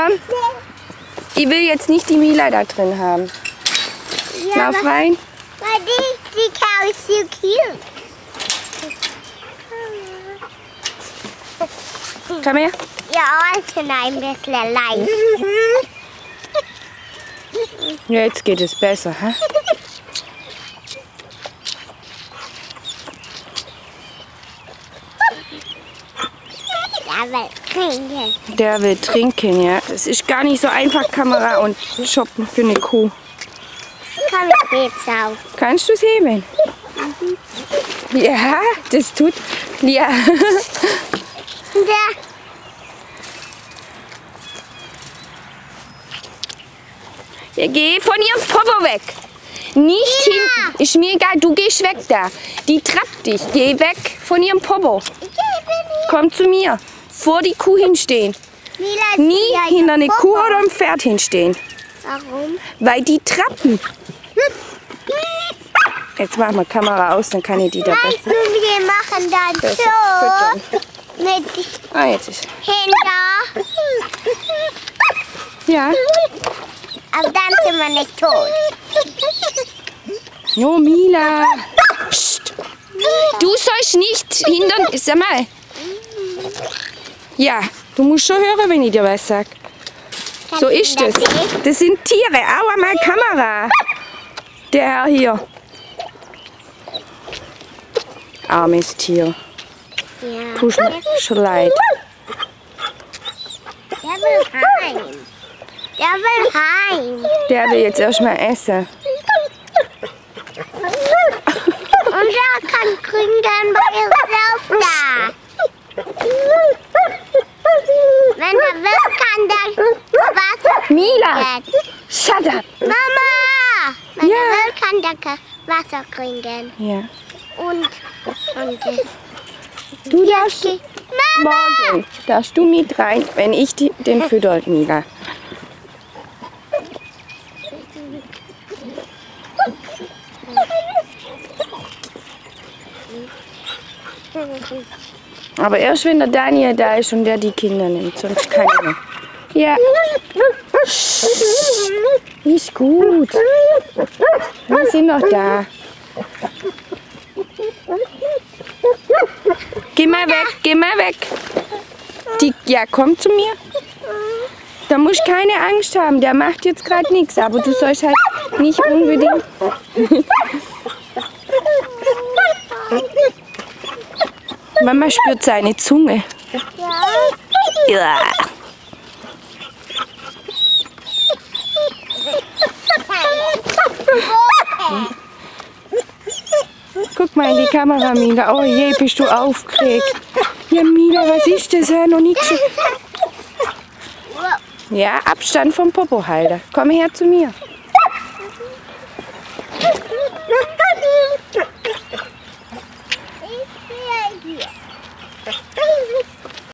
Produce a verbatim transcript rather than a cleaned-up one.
komm. Ich will jetzt nicht die Mila da drin haben. Ja, Lauf rein. But this, the cow is so cute. Komm her. Ja, also ein bisschen leicht. Ja, jetzt geht es besser. Hä? Der will trinken. Der will trinken, ja. Das ist gar nicht so einfach, Kamera und Shoppen für eine Kuh. Komm, ich heb's auf. Kannst du es heben? Ja, das tut. Ja. Der, Ja, geh von ihrem Popo weg. Nicht Ja. hinten. Ist mir egal, du gehst weg da. Die trappt dich. Geh weg von ihrem Popo. ich gebe mir. Komm zu mir. Vor die Kuh hinstehen. Mila ist Nie wieder hinter eine ihr Kuh Popo. oder einem Pferd hinstehen. Warum? Weil die trappen. Jetzt machen wir Kamera aus, dann kann ich die da Weißt du, besser. wir machen dann Besser so mit Ah, jetzt ist. Händen. Ja. Aber dann sind wir nicht tot. Jo, Mila. Psst. Du sollst nicht hindern. Sag mal. Ja, du musst schon hören, wenn ich dir was sag. So ist es. Das sind Tiere. Aua, mal Kamera. Der Herr hier. Armes Tier. Ja. Tut mir schon leid. Der will heim. Der will heim. Der will jetzt erstmal essen. Und er kann gründen bei sich da. Wenn er will, kann der Wasser Mila, trinken. shut up. Mama! Wenn Ja. er will, kann der Ka- Wasser trinken. Ja. Und, und äh, Du darfst die- Mama! morgen darfst du mit rein, wenn ich die, den fütter, Mila. Aber erst wenn der Daniel da ist und der die Kinder nimmt, sonst keiner mehr. Ja. Ist gut. Wir sind noch da. Geh mal weg, geh mal weg. Die, ja, komm zu mir. Da musst du keine Angst haben, der macht jetzt gerade nichts, aber du sollst halt nicht unbedingt. Mama spürt seine Zunge. Ja. Ja. Guck mal in die Kamera, Mila. Oh je, bist du aufgeregt. Ja, Mila, was ist das? Hör noch nicht so. Ja, Abstand vom Popo halten. Komm her zu mir.